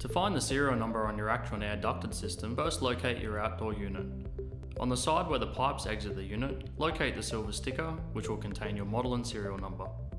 To find the serial number on your ActronAir ducted system, first locate your outdoor unit. On the side where the pipes exit the unit, locate the silver sticker, which will contain your model and serial number.